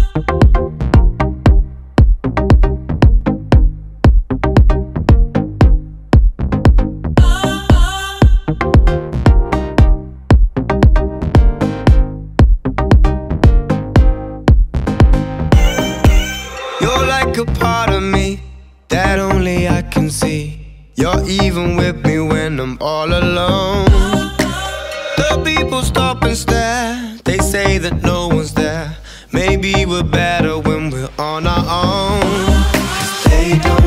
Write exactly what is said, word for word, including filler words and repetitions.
You're like a part of me that only I can see. You're even with me when I'm all alone. The people stop and stare, they say that no one's there. Maybe we're better when we're on our own. 'Cause they don't